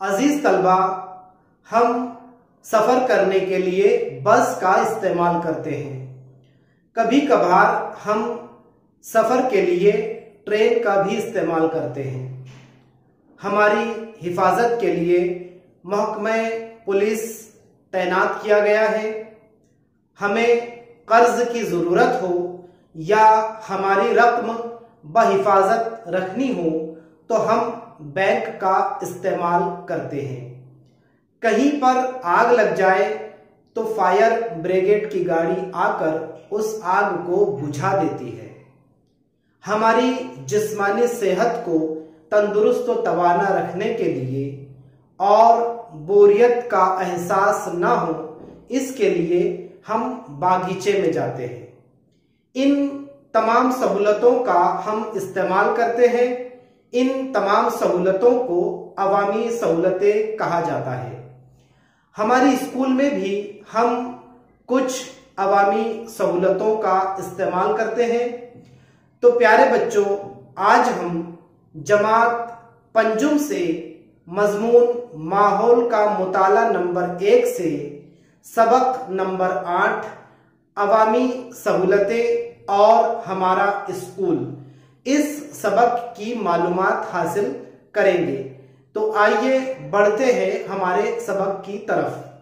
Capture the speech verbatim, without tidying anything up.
अजीज तलबा, हम सफ़र करने के लिए बस का इस्तेमाल करते हैं। कभी कभार हम सफ़र के लिए ट्रेन का भी इस्तेमाल करते हैं। हमारी हिफाजत के लिए महकमा पुलिस तैनात किया गया है। हमें कर्ज की ज़रूरत हो या हमारी रकम बहिफाजत रखनी हो तो हम बैंक का इस्तेमाल करते हैं। कहीं पर आग लग जाए तो फायर ब्रिगेड की गाड़ी आकर उस आग को बुझा देती है। हमारी जिस्मानी सेहत को तंदुरुस्त व तवाना रखने के लिए और बोरियत का एहसास ना हो, इसके लिए हम बागीचे में जाते हैं। इन तमाम सहूलतों का हम इस्तेमाल करते हैं। इन तमाम सहूलतों को अवामी सहूलतें कहा जाता है। हमारी स्कूल में भी हम कुछ अवामी सहूलतों का इस्तेमाल करते हैं। तो प्यारे बच्चों, आज हम जमात पंजुम से मजमून माहौल का मुताला नंबर एक से सबक नंबर आठ अवामी सहूलतें और हमारा स्कूल, इस सबक की मालूमात हासिल करेंगे। तो आइए बढ़ते हैं हमारे सबक की तरफ।